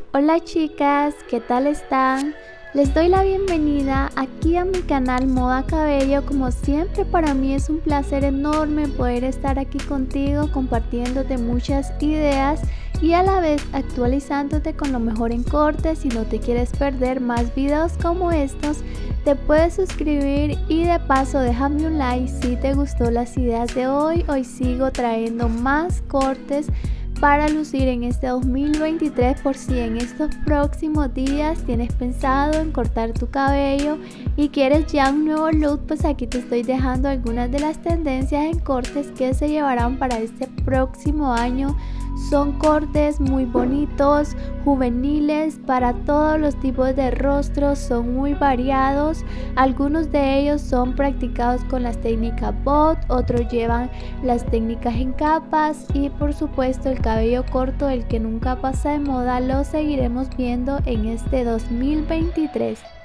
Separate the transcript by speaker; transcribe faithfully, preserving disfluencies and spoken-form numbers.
Speaker 1: Hola chicas, ¿qué tal están? Les doy la bienvenida aquí a mi canal Moda Cabello. Como siempre, para mí es un placer enorme poder estar aquí contigo compartiéndote muchas ideas y a la vez actualizándote con lo mejor en cortes. Si no te quieres perder más videos como estos, te puedes suscribir y de paso déjame un like si te gustó las ideas de hoy. Hoy sigo trayendo más cortes para lucir en este dos mil veintitrés. Por si en estos próximos días tienes pensado en cortar tu cabello y quieres ya un nuevo look, pues aquí te estoy dejando algunas de las tendencias en cortes que se llevarán para este próximo año. Son cortes muy bonitos, juveniles, para todos los tipos de rostros, son muy variados. Algunos de ellos son practicados con las técnicas bot, otros llevan las técnicas en capas y por supuesto el cabello corto, el que nunca pasa de moda, lo seguiremos viendo en este dos mil veintitrés.